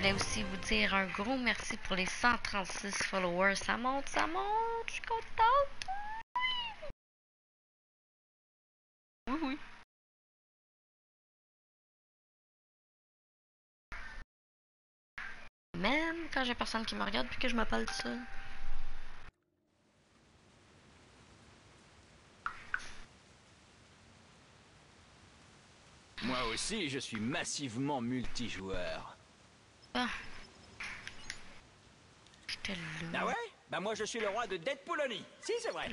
voulais aussi vous dire un gros merci pour les 136 followers. Ça monte, je suis contente. Oui, oui. Même quand j'ai personne qui me regarde puis que je m'appelle ça. Moi aussi, je suis massivement multijoueur. Ah. J'étais là. Ah ouais? Bah moi je suis le roi de Deadpoolony. Si, c'est vrai.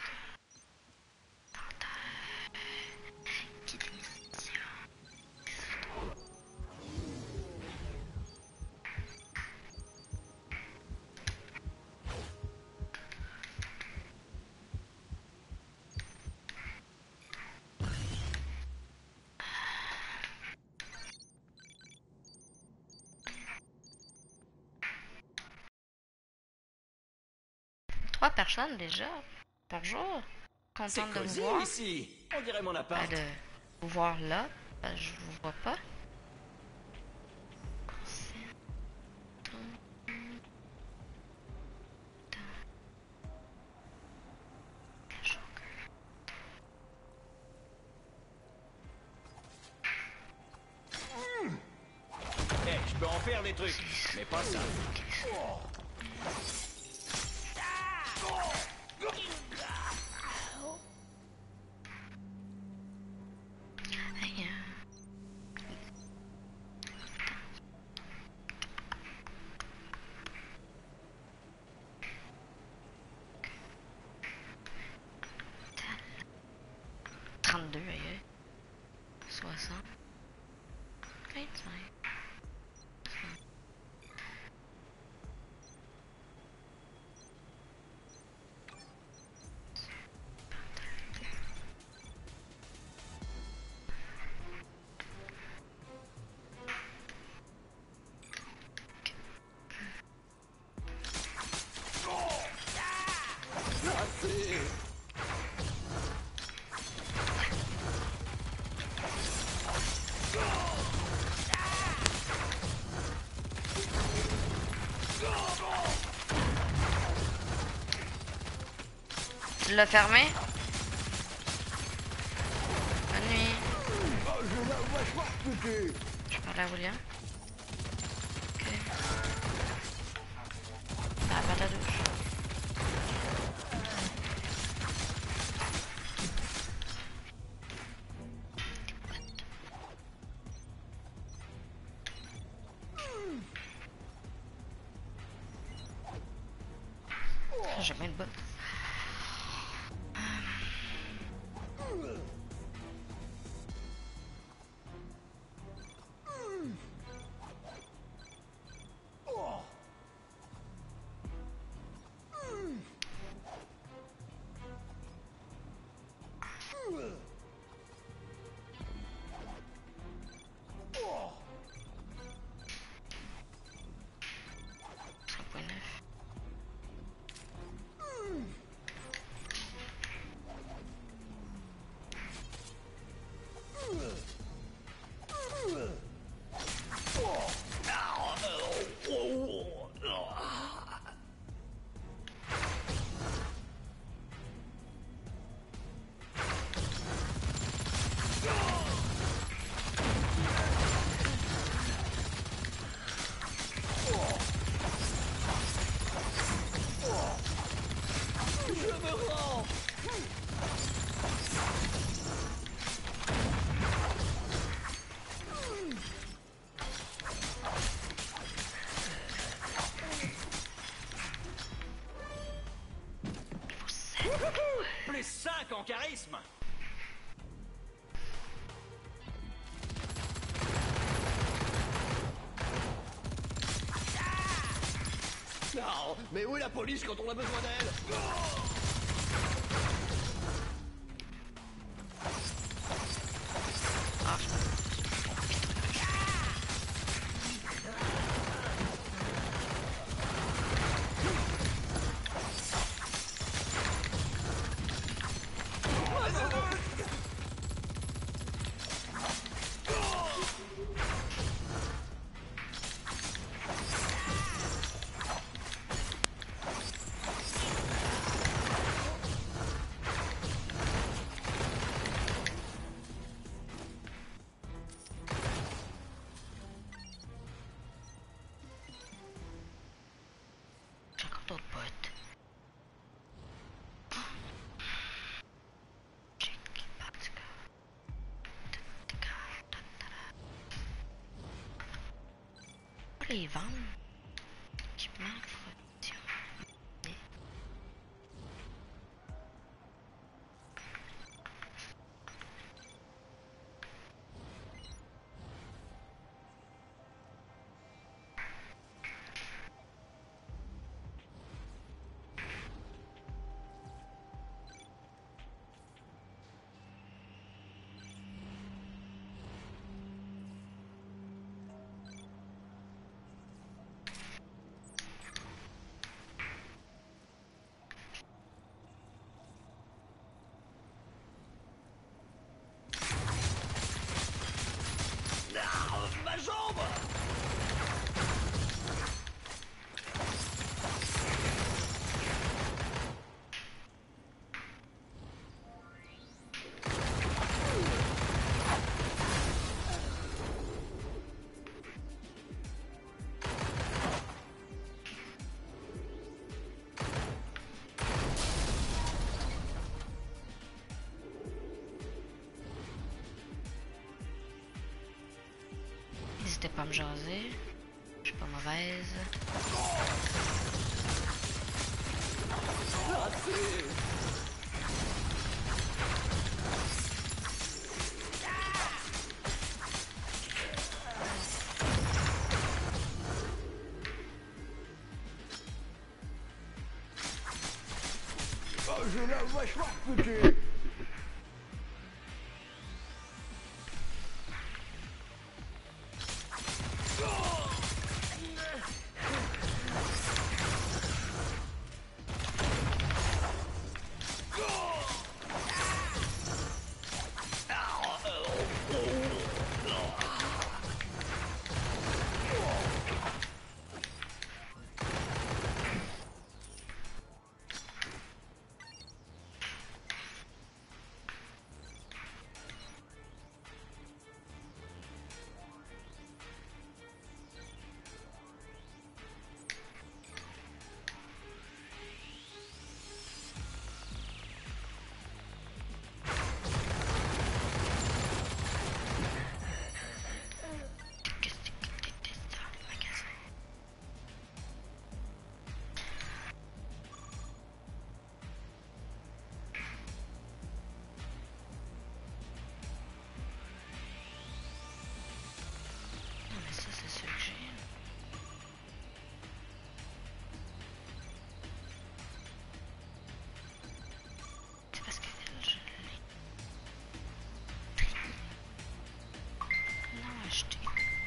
Trois personnes déjà par jour. C'est Contente de vous cosy voir. ici. On dirait mon appart. De vous voir là. Je vous vois pas. Eh, je peux en faire des trucs, mais pas ça. Hey, 32, aïe. 60. 25. Tu l'as fermé? Bonne nuit. Je parle à William. Ok. Ah, pas ta douche. J'ai bien de bottes. Plus 5 en charisme. Non, mais où est la police quand on a besoin d'elle? pas les vendre. Équipement, production. Ma jambe! N'hésitez pas à me jaser. Je suis pas mauvaise. Oh, je l'ai vachement pété. Non mais ça c'est ce que j'ai. C'est parce que elle, je l'ai. Non, acheté.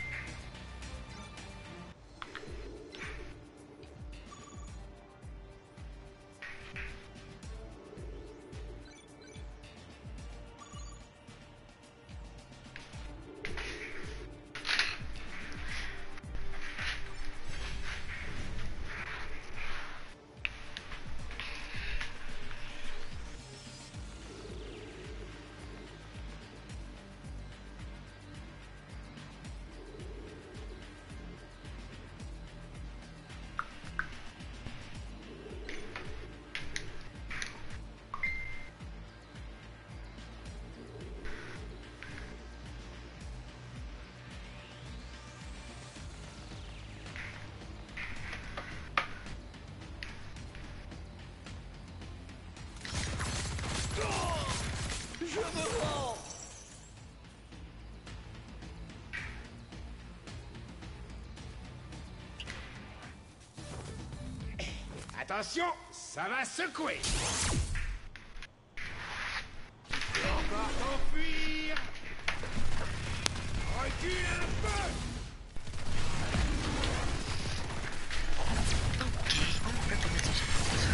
Je me rends. Attention, ça va secouer. Encore t'enfuir. Recule un peu. Ok, on peut pas mettre ça.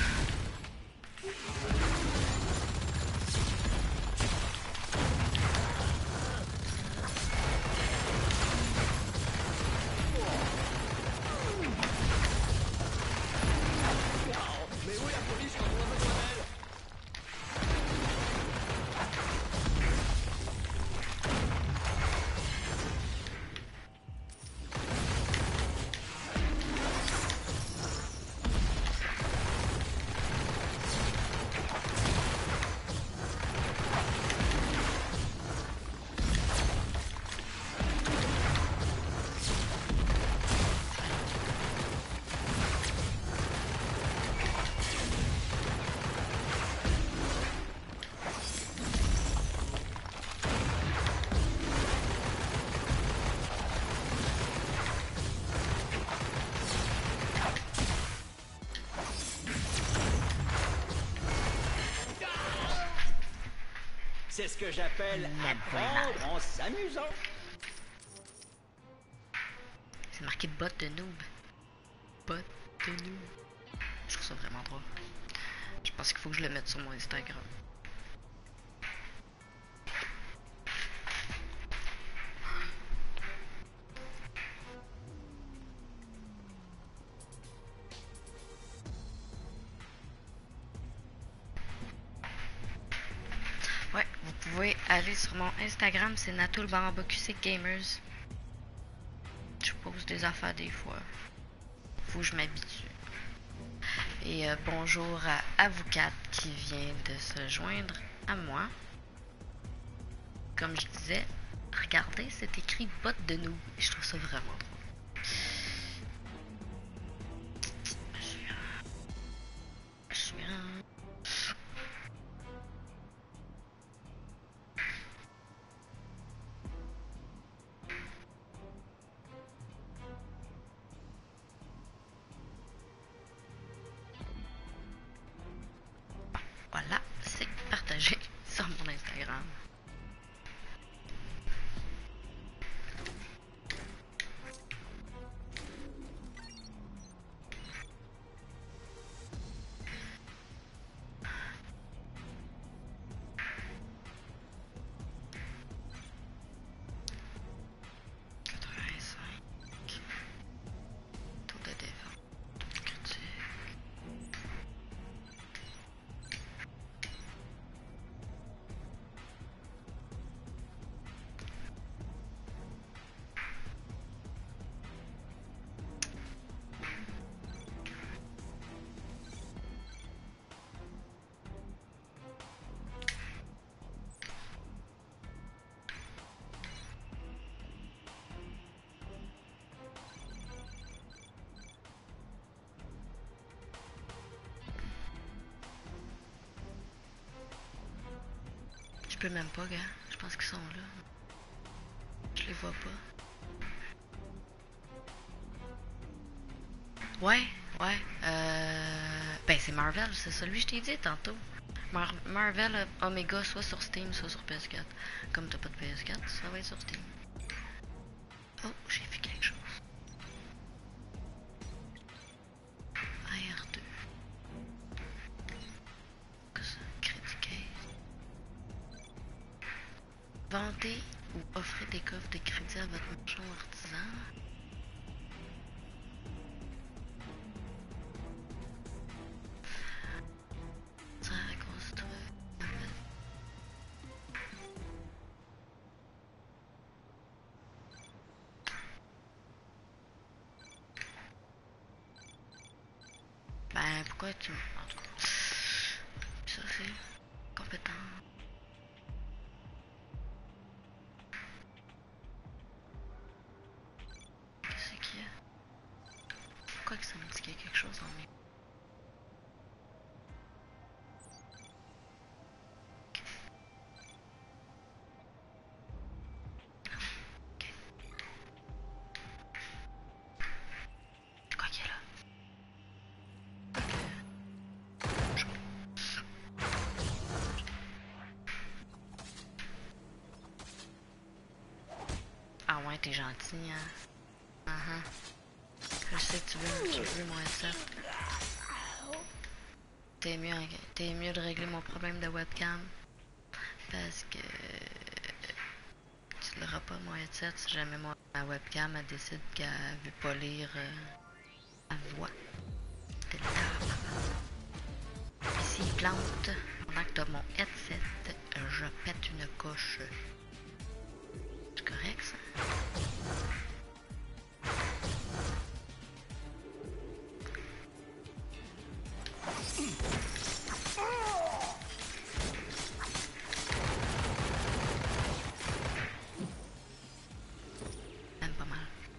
Mais où est la police quand on a besoin d'elle? C'est ce que j'appelle apprendre en s'amusant. C'est marqué bot de noob. Bot de noob. Je trouve ça vraiment drôle. Je pense qu'il faut que je le mette sur mon Instagram. Ouais, vous pouvez aller sur mon Instagram, c'est Natoul_QC Gamers. Je pose des affaires des fois. Faut que je m'habitue. Et bonjour à Avoucat qui vient de se joindre à moi. Comme je disais, regardez, c'est écrit bot de nous. Je trouve ça vraiment drôle. Je suis un... Voilà, c'est partagé sur mon Instagram. Taux de défense critique. Je peux même pas, gars. Je pense qu'ils sont là. Je les vois pas. Ouais, ouais. Ben, c'est Marvel, c'est celui que je t'ai dit tantôt. Marvel Omega, soit sur Steam, soit sur PS4. Comme t'as pas de PS4, ça va être sur Steam. Oh, j'ai fait quelque chose. AR2. Qu'est-ce que ça? Critiquer. Vendez ou offrez des coffres de crédit à votre marchand artisan. Ça reconstruit. Ben, pourquoi tu... En tout cas, ça c'est compétent. Qu'est-ce qu'il y a? Pourquoi que ça me dit qu'il y a quelque chose dans mes... Quoi qu'il y a là? Ah ouais, t'es gentil, hein? Je sais que tu veux mon headset. T'es mieux de régler mon problème de webcam. Parce que tu l'auras pas mon headset si jamais ma webcam elle décide qu'elle veut pas lire à voix. T'es là. Et s'il plante pendant que t'as mon headset, je pète une coche. C'est correct ça? Même pas mal.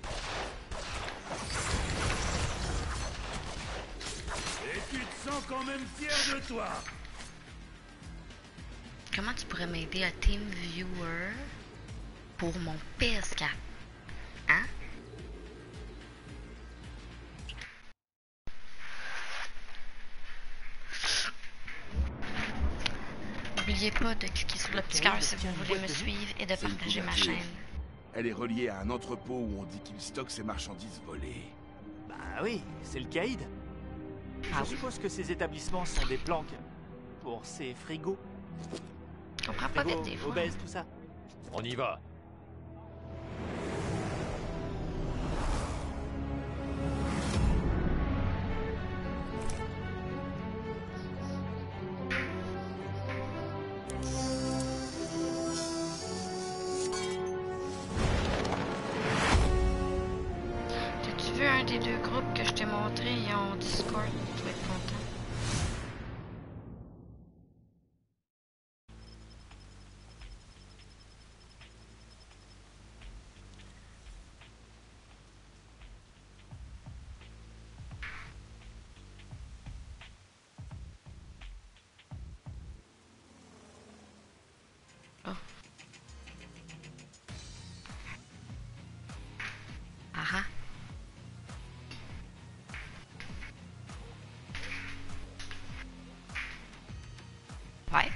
Et tu te sens quand même fier de toi. Comment tu pourrais m'aider à TeamViewer pour mon PS4? Hein? N'oubliez pas de cliquer sur le petit cœur si vous voulez me suivre et de C'est une partager ma couverture. chaîne. Elle est reliée à un entrepôt où on dit qu'il stocke ses marchandises volées. Bah oui, c'est le caïd. Ah Je oui. suppose que ces établissements sont des planques pour ces frigos. Je comprends pas Frigos vite des fois. obèses, tout ça. On y va. T'as-tu vu un des deux groupes que je t'ai montré? Ils ont Discord. Tu vas être content. Oh. Ah ah. Ouais.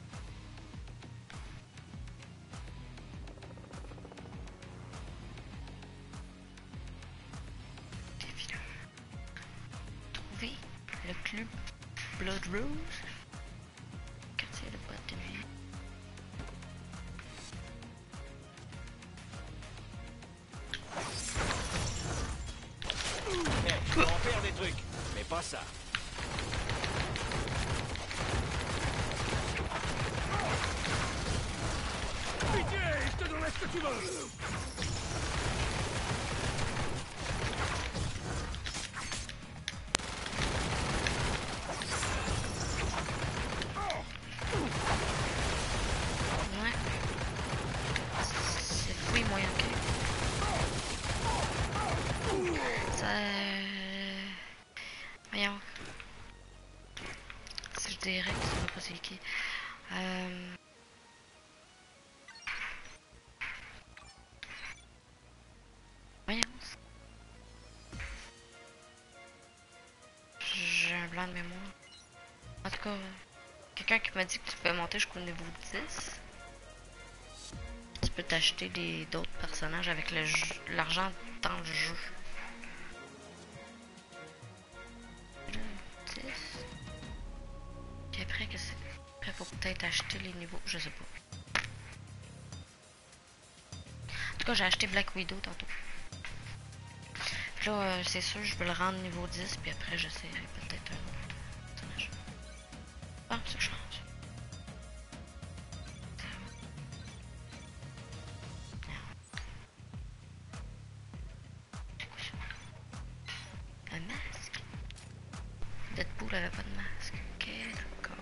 Trouver le club Blood Rose. Quartier de boîte de nuit. On va en faire des trucs, mais pas ça. Pitié, je te donnerai ce que tu veux. Ouais. C'est fouille moyen que. Ça. Voyons. Si je dirais que c'est pas c'est qui. Voyons. J'ai un blanc de mémoire. En tout cas, quelqu'un qui m'a dit que tu peux monter jusqu'au niveau 10. Tu peux t'acheter d'autres personnages avec l'argent dans le jeu. 10. Puis après, que c'est. Après, faut peut-être acheter les niveaux. Je sais pas. En tout cas, j'ai acheté Black Widow tantôt. Puis là, c'est sûr, je veux le rendre niveau 10. Puis après, j'essaierai peut-être un autre personnage. Ah, ça change. Un masque. Deadpool avait pas de masque. Ok, d'accord.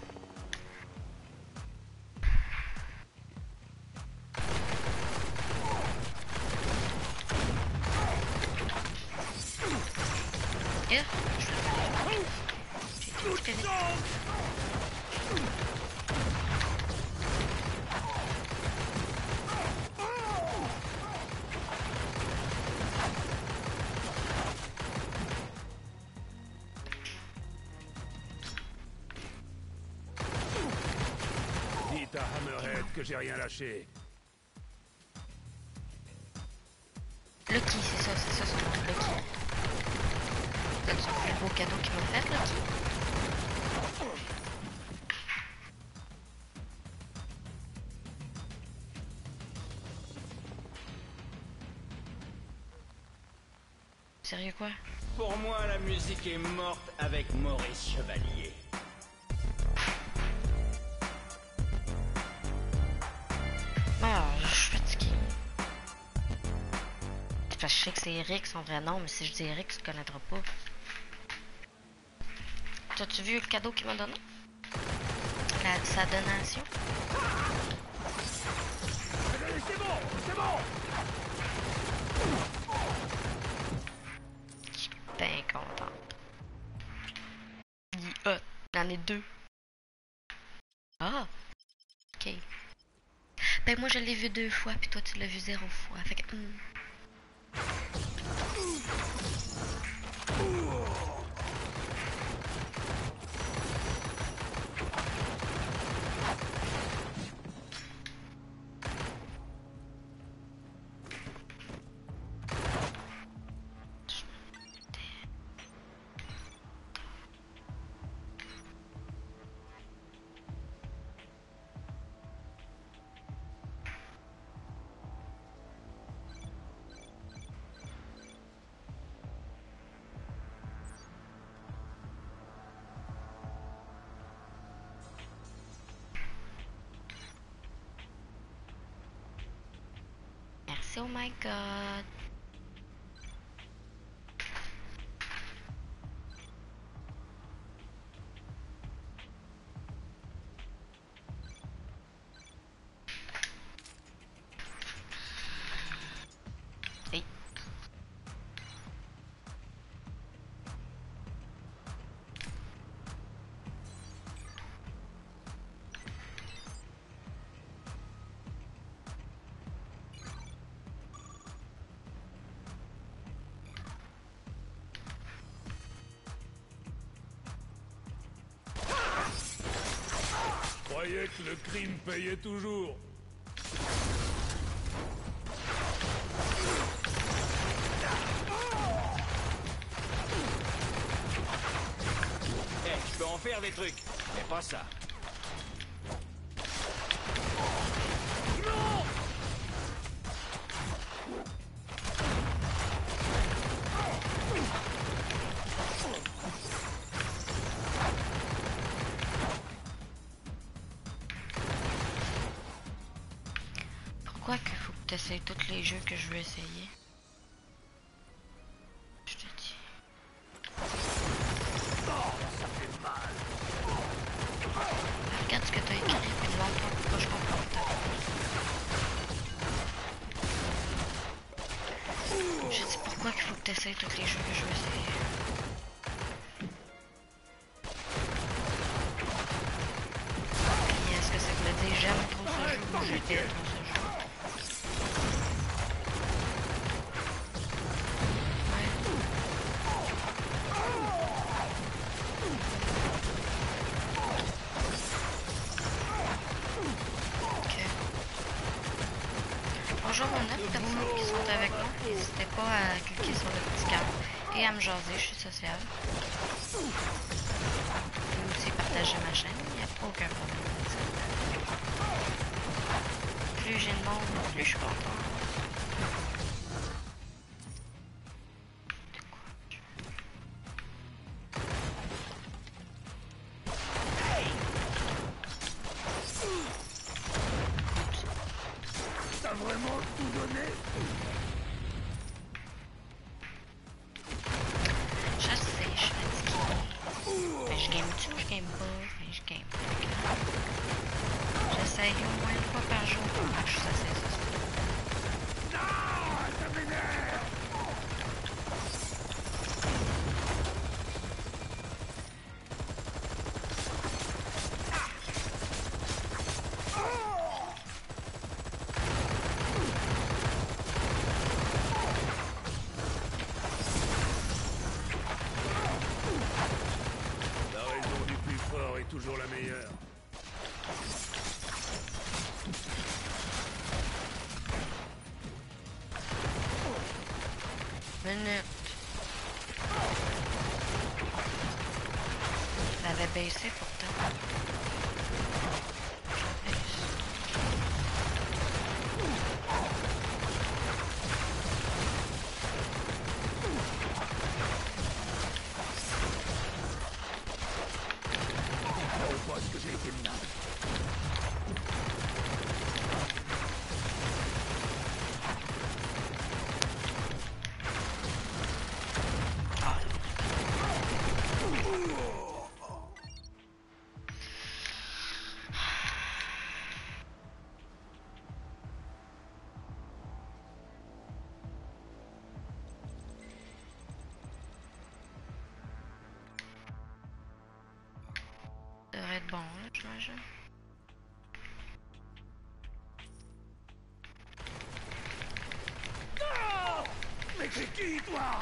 Yeah, je vais le faire. J'ai été Dites à Hammerhead que j'ai rien lâché. Lucky, c'est ça son nom, Lucky. C'est son plus beau cadeau qu'il m'a fait, Lucky. Sérieux quoi? Pour moi, la musique est morte avec Maurice Chevalier. Ah, je suis fatigué. C'est parce que je sais que c'est Eric son vrai nom, mais si je dis Eric, tu ne connaîtras pas. T'as-tu vu le cadeau qu'il m'a donné? Sa donation? C'est bon, c'est bon. Je suis bien contente. Il est hot. Il en est deux. Ah! Ok. Ben moi je l'ai vu 2 fois, puis toi tu l'as vu 0 fois. Fait que... ici. Oh my god. Hey. Croyais que le crime payait toujours. Eh, je peux en faire des trucs, mais pas ça. Pourquoi qu'il faut que tu essayes tous les jeux que je veux essayer? Je te dis. Regarde ce que t'as écrit, puis demande-toi pourquoi je comprends pas. Je dis pourquoi qu'il faut que tu essayes tous les jeux que je veux essayer. Et est-ce que ça veut dire j'aime trop ce jeu ou je déteste trop ce jeu? Bonjour aux 9 personnes qui sont avec moi. N'hésitez pas à cliquer sur le petit cœur et à me jaser, je suis sociable. Vous pouvez aussi partager ma chaîne, il n'y a aucun problème avec ça. Plus j'ai de monde, plus je suis content. T'as vraiment tout donné? Je sais, je suis fatiguée. Ben, je game-tu ou je game pas? Ben, je game. J'essaye au moins une fois par jour pour que je suis assez ce soir. La raison du plus fort est toujours la meilleure. Minute. Je l'avais baissé pourtant. Je la baisse. Je pense que j'ai été minable. Ça devrait être bon, là, j'imagine. Mais c'est qui, toi?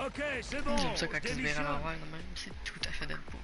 Ok, c'est bon. J'aime ça quand je il se vire à démissionne. l'envers de même, c'est tout à fait Deadpool.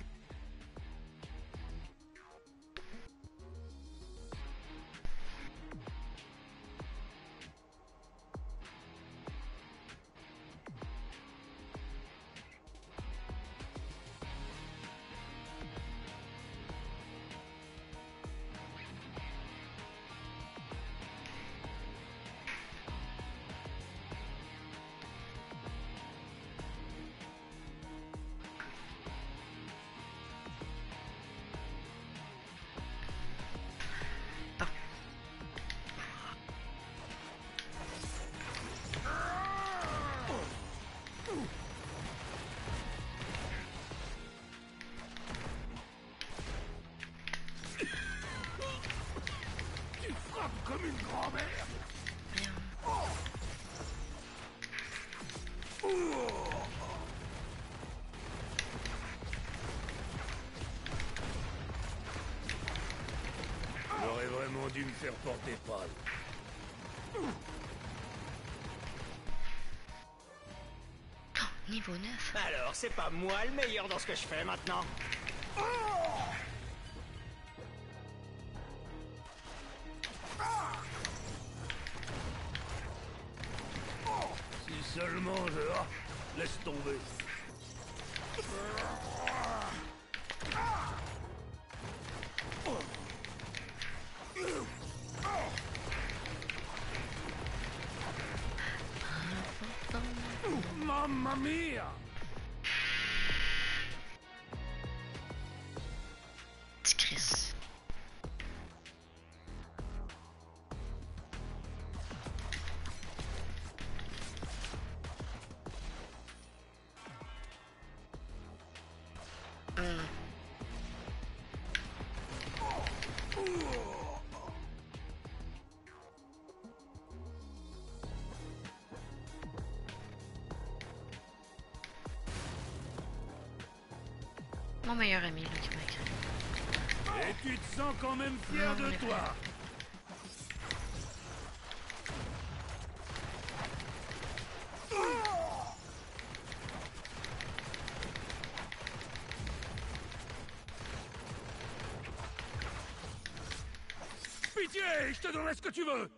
Tu frappes comme une grand-mère. J'aurais vraiment dû me faire porter pâle. Oh, niveau 9. Alors, c'est pas moi le meilleur dans ce que je fais maintenant. Si seulement je... Ah, laisse tomber. Mamma mia! Petit Chris. Mon meilleur ami là, qui m'a écrit. Et tu te sens quand même fier de toi. Pitié, je te donnerai ce que tu veux.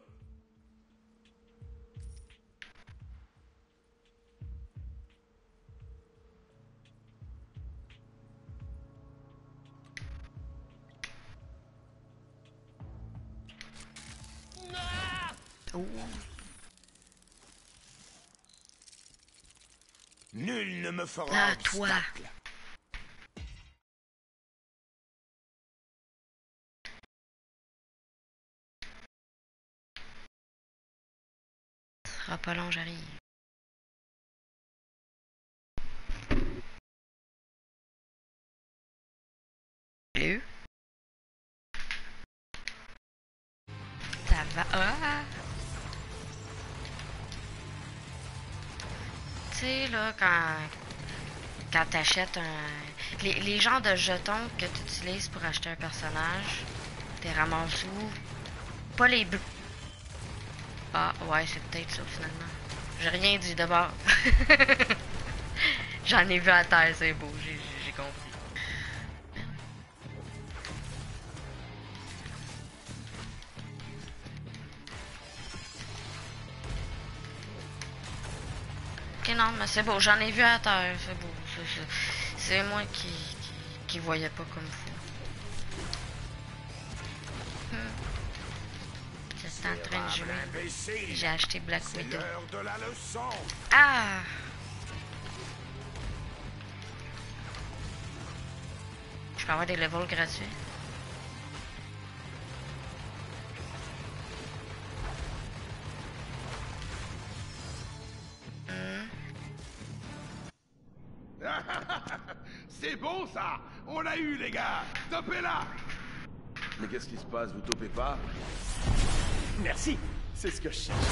Oh. Nul ne me fera Ah, toi. obstacle. Ce sera pas long, j'arrive. Salut. Ça va? Ah! Tu sais, là, quand t'achètes un... Les genres de jetons que tu utilises pour acheter un personnage, t'es ramasses où? Pas les bleus. Ah, ouais, c'est peut-être ça, finalement. J'ai rien dit d'abord. J'en ai vu à terre, c'est beau, j'ai compris. Ok, non, mais c'est beau, j'en ai vu à terre, c'est beau. C'est moi qui voyais pas comme fou. J'étais en train de jouer. J'ai acheté Black Widow. L'heure de la leçon. Ah! Je peux avoir des levels gratuits. C'est bon ça. On l'a eu les gars. Topez-la. Mais qu'est-ce qui se passe? Vous topez pas? Merci, c'est ce que je cherche.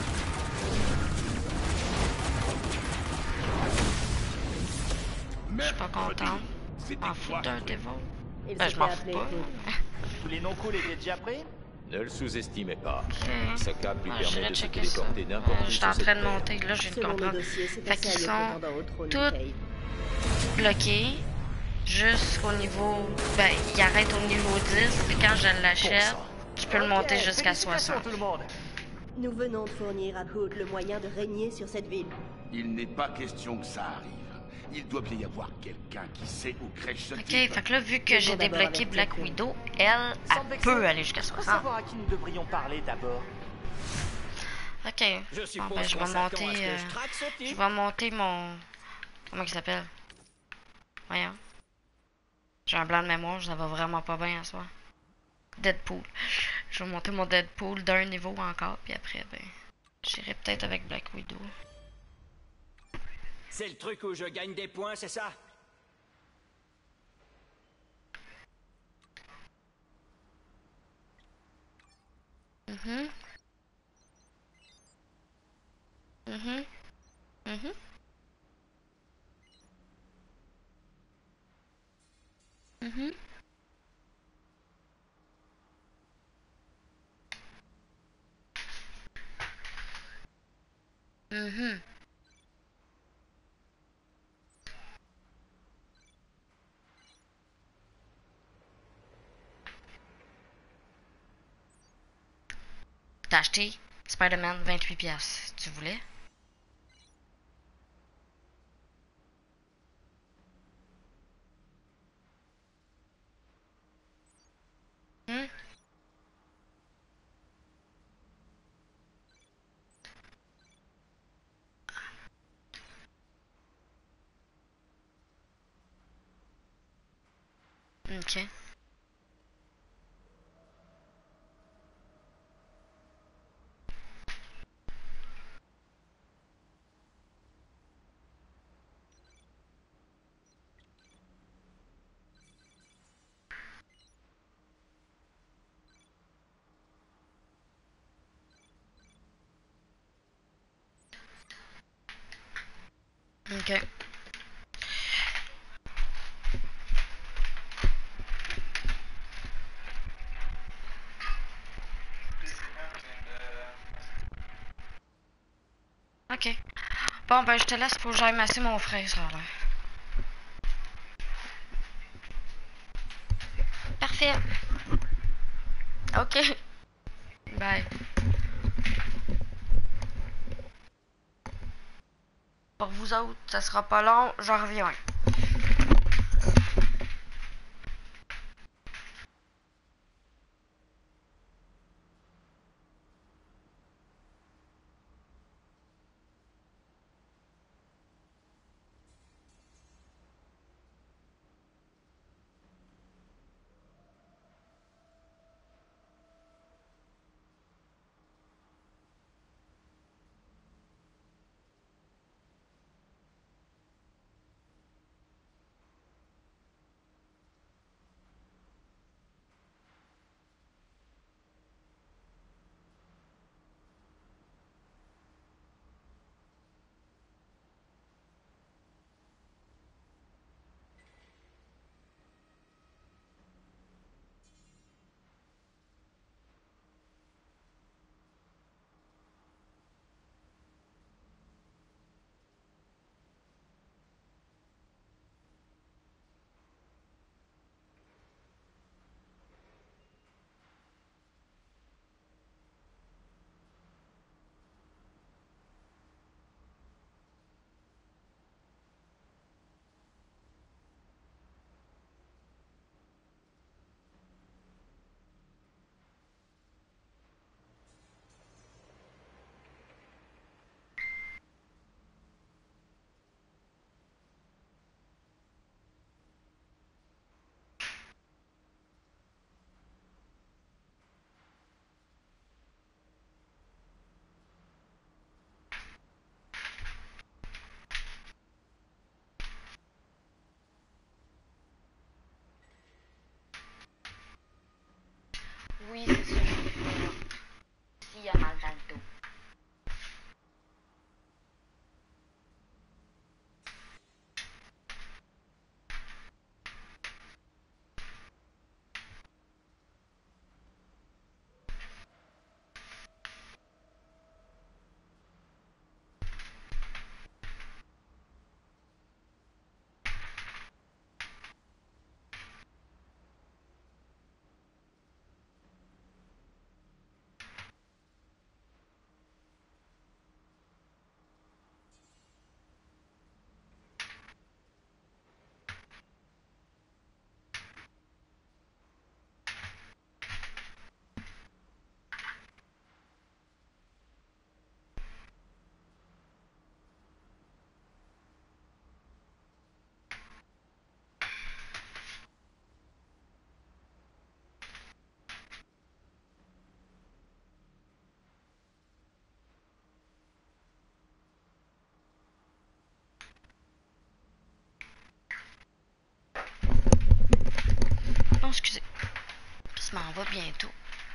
Je suis pas contente. C'était M'en fous quoi? d'un dévol. Il Ben, se je m'en fait fous appeler pas. Hood. Tous les non-calls étaient déjà prêts? Ne le sous-estimez pas. Ok. Ce cap lui Ouais, permet j'irai de se checker ça. téléporter n'importe où J'étais sur en cette train de terre. monter, là, je viens de Selon nos comprendre. dossiers, c'est Fait un qu'ils sérieux sont prétendant au trône, toutes Cave. bloqués jusqu'au niveau... Ben, il arrête au niveau 10, et quand je l'achète, je peux le monter jusqu'à 60. Tout le monde. Nous venons de fournir à Hood le moyen de régner sur cette ville. Il n'est pas question que ça arrive. Il doit bien y avoir quelqu'un qui sait où crèche ce Ok, type. fait que là, vu que j'ai d'abord débloqué avec Black Joker. Widow, elle peut aller jusqu'à Je peux 60. savoir à qui nous devrions parler d'abord. Ok. Je Bon, suppose ben, je qu'on vais s'attend monter... à ce que je traque ce je type. vais monter mon... Comment il s'appelle? Voyons. J'ai un blanc de mémoire, ça va vraiment pas bien à soi. Deadpool. Je vais monter mon Deadpool d'un niveau encore, puis après, ben... J'irai peut-être avec Black Widow. C'est le truc où je gagne des points, c'est ça? Mhm. Mhm. Mhm. Mhm. Mhm. T'as acheté Spider-Man 28 piastres. Tu voulais? Hmm? Ok. Ok. Ok. Bon, ben, je te laisse pour que j'aille masser mon frère, ça a l'air. Parfait. Ok. Bye. Pour vous autres, ça sera pas long, j'en reviens. bientôt.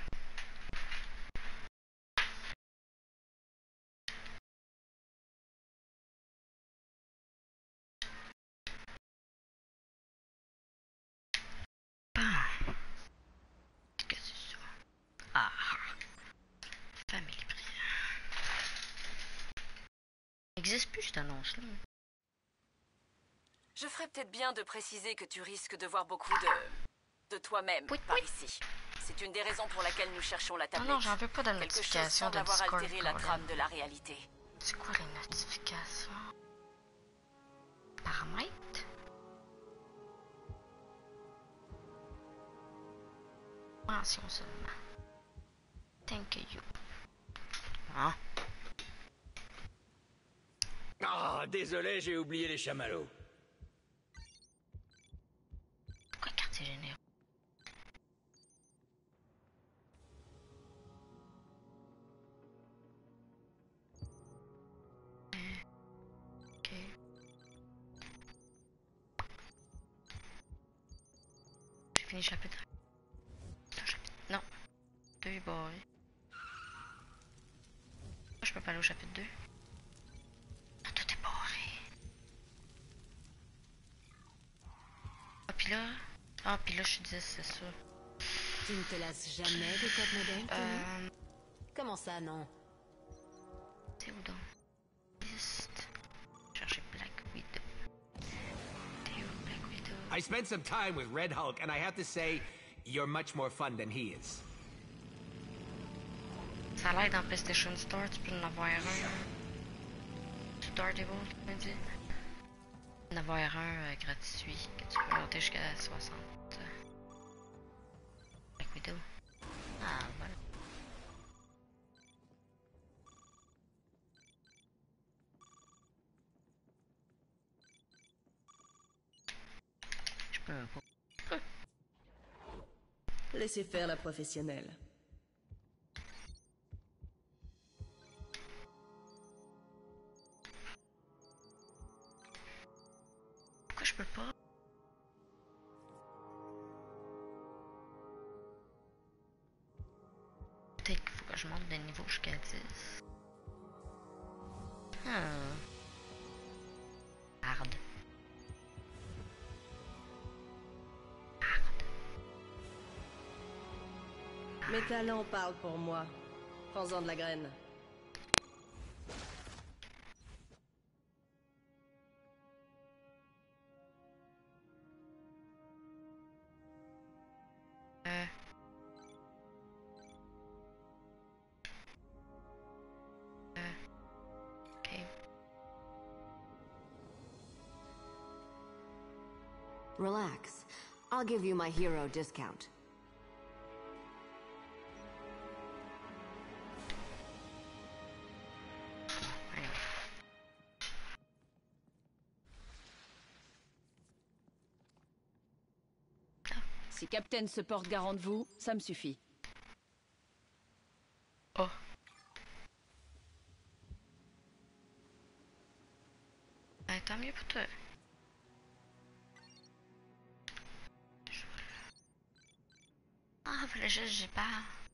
Ah. Qu'est-ce que c'est ça? Ah. Famille prière. N'existe plus cette annonce-là. Je ferais peut-être bien de préciser que tu risques de voir beaucoup de toi-même Oui, par oui. ici. C'est une des raisons pour laquelle nous cherchons la Non, tablette. non, j'en veux pas de Quelque chose notification semble de avoir Discord. altéré la Colin. trame de la réalité. C'est quoi les notifications? Paramètres? Mention seulement. Thank you. Ah. Ah, désolé, j'ai oublié les chamallows. Pourquoi quartier généraux? Ok. J'ai fini le chapitre. Non. 2 est barré. Pourquoi je peux pas aller au chapitre 2? Non, tout est barré. Ah, puis là, je suis 10, c'est ça. Tu ne te lasses jamais des codes modèles, Tony? Comment ça, non? C'est où donc? Liste. Chercher Black Widow. T'es où, Black Widow? I spent some time with Red Hulk, and I have to say, you're much more fun than he is. Ça a l'air dans PlayStation Store, tu peux en avoir un. Sur Daredevil, tu me dis? En avoir un gratuit, que tu peux monter jusqu'à 60. Black Widow. Ah, voilà. Je peux pas. Laissez faire la professionnelle. Pourquoi je peux pas? Peut-être qu'il faut que je monte de niveau jusqu'à 10. Hard. Mes talents parlent pour moi. Prends-en de la graine. Ok. Relax. I'll give you my hero discount. Allez. Si Captain se porte garant de vous, ça me suffit. Oh. Ben, tant mieux pour toi. Ah, fallait juste j'ai pas.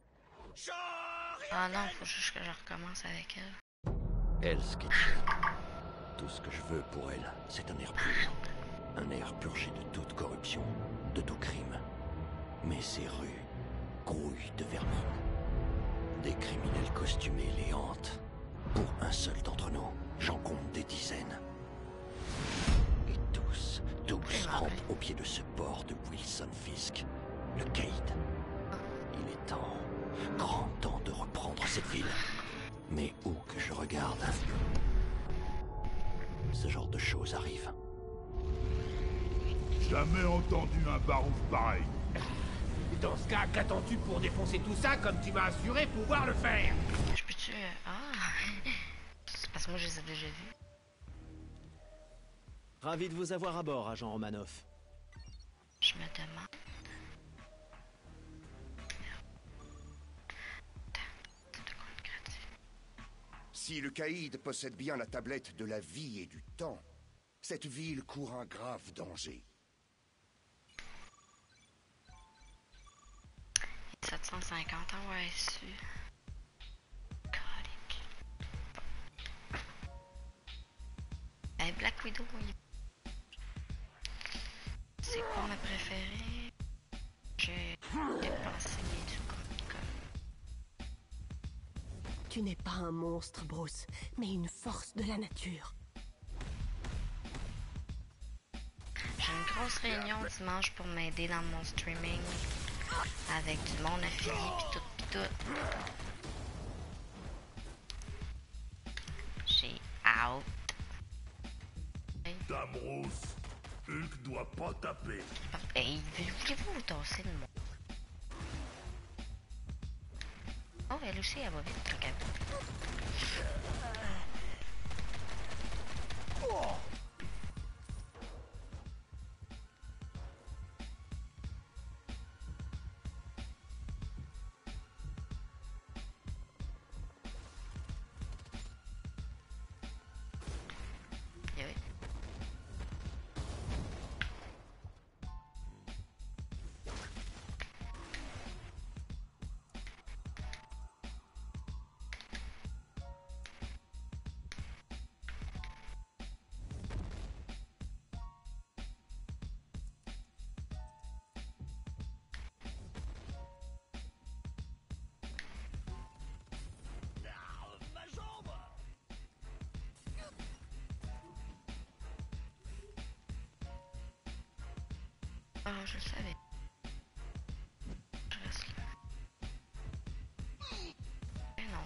Ah non, faut juste que je recommence avec elle. Hell's Kitchen. Tout ce que je veux pour elle, c'est un air pur. Un air purgé de toute corruption, de tout crime. Mais ces rues grouillent de vermine. Des criminels costumés les hantent. Pour un seul d'entre nous, j'en compte des dizaines. Et tous rampent au pied de ce port de Wilson Fisk, le Cade. Il est temps, grand temps de reprendre cette ville. Mais où que je regarde, ce genre de choses arrive. Jamais entendu un barouf pareil. Dans ce cas, qu'attends-tu pour défoncer tout ça comme tu m'as assuré pouvoir le faire? Je peux-tu... Ah! C'est parce que moi, je les ai déjà vus. Ravi de vous avoir à bord, agent Romanoff. Je me demande... Si le Caïd possède bien la tablette de la vie et du temps, cette ville court un grave danger. Ça 450, ah ouais, su. Colique. Black Widow, c'est quoi ma préférée? J'ai dépensé mes sous comme. Tu n'es pas un monstre, Bruce, mais une force de la nature. J'ai une grosse réunion dimanche pour m'aider dans mon streaming avec du monde affilié pis tout. J'ai out. Damrous, Hulk doit pas taper. Hey, voulez-vous vous tasser de moi? Oh, elle aussi, elle va vite, le gars. Oh, je le savais. Je reste là. Mais non.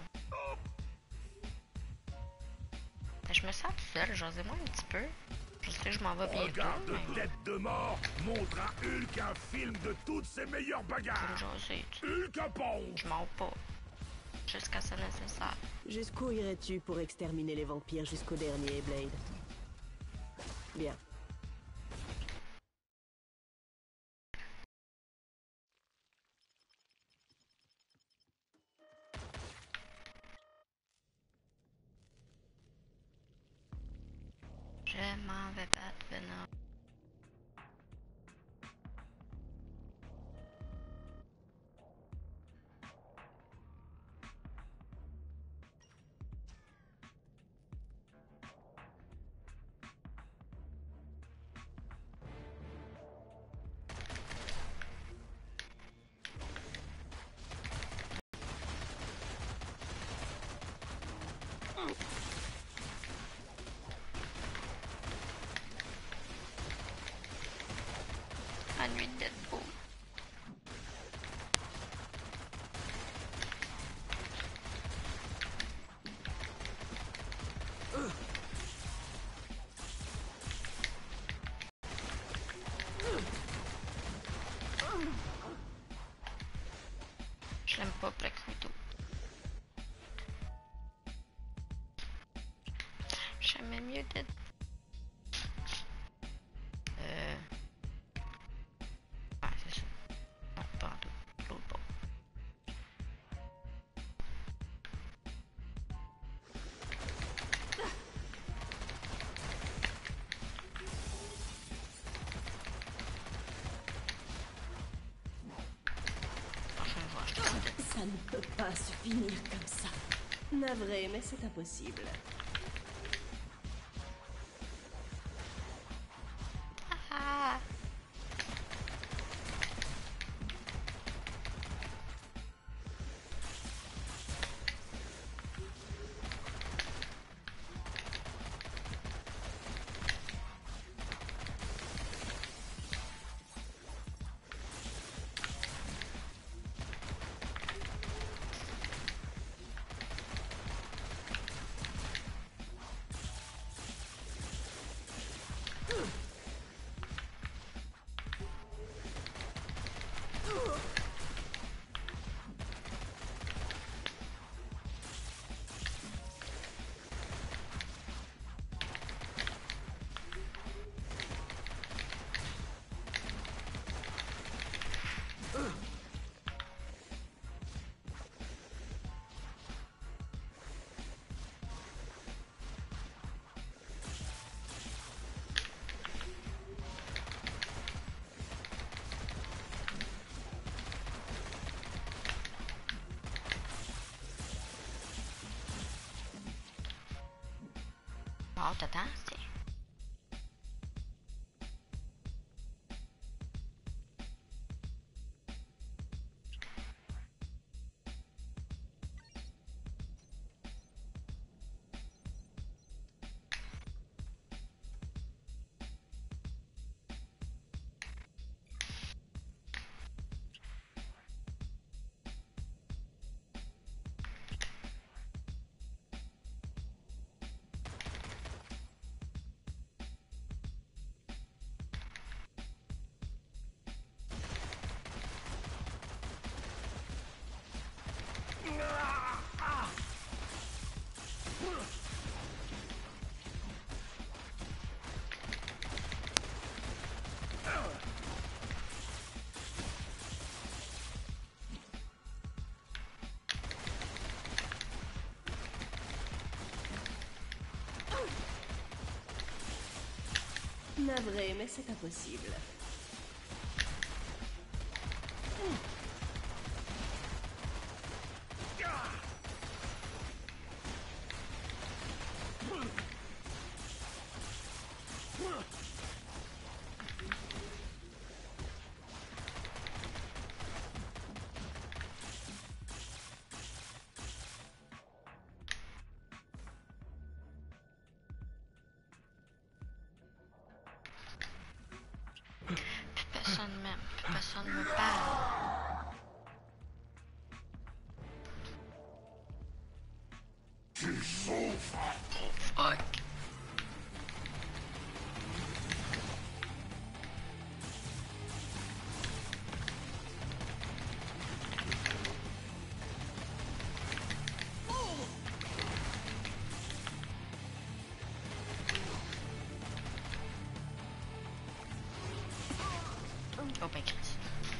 Je me sens tout seul, j'osais-moi un petit peu. Je sais que je m'en vais bientôt. Regarde mais... Tête de mort montre à Hulk un film de toutes ses meilleures bagarres. Hulk à pompe. Je m'en pas. Jusqu'à ce nécessaire. Jusqu'où irais-tu pour exterminer les vampires jusqu'au dernier, Blade? Bien. Je m'en vais battre Venom. La nuit de Deadpool. Je l'aime pas, Black Widow. J'aimais mieux Deadpool. Ouais, c'est ça. Non, pas en tout. L'autre pas. Ça ne peut pas se finir comme ça. Navré, mais c'est impossible. Ah. t'attend, c'est... Navré, mais c'est impossible. Personne me parle. Tu souffres. Oh fuck. Oh ben Christ.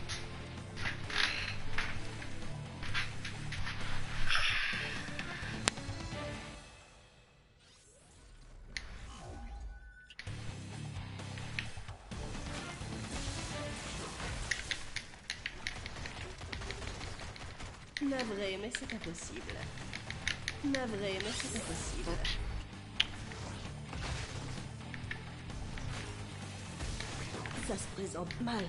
Navré, mais c'est impossible. Navré, mais c'est impossible. Ça se présente mal.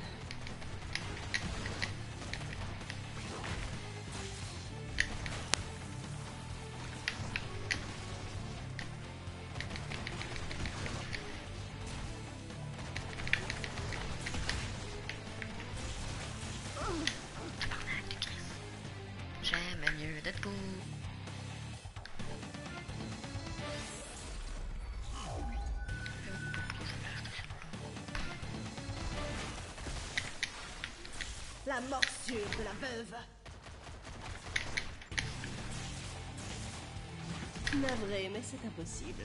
J'aime mieux d'être beau. La morsure de la veuve. Navré, mais c'est impossible.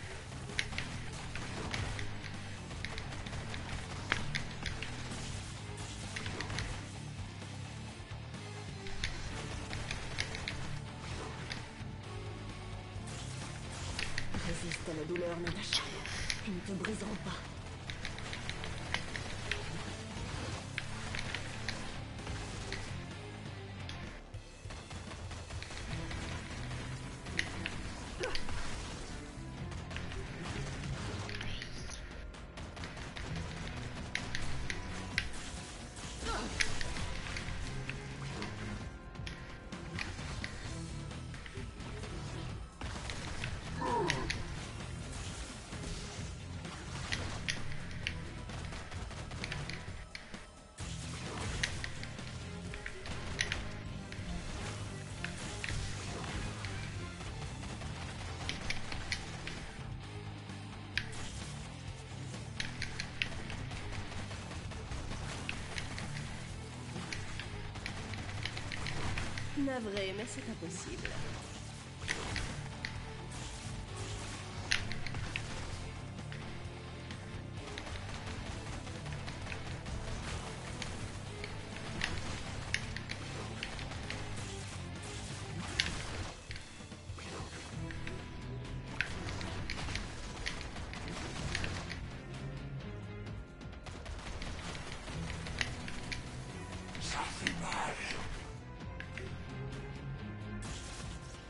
Résiste à la douleur, Natacha. Ils ne te briseront pas. Navré, mais c'est impossible. Ça fait mal.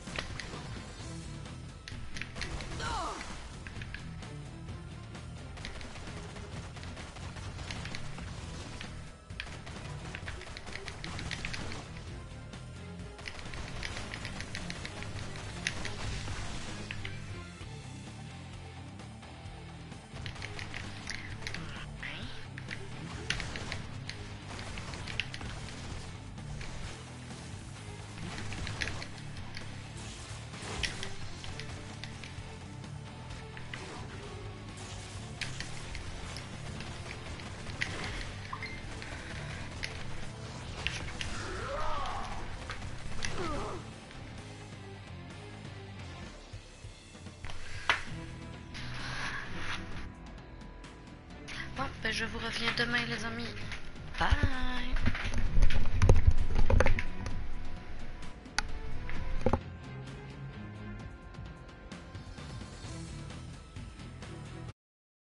ben je vous reviens demain les amis. Bye!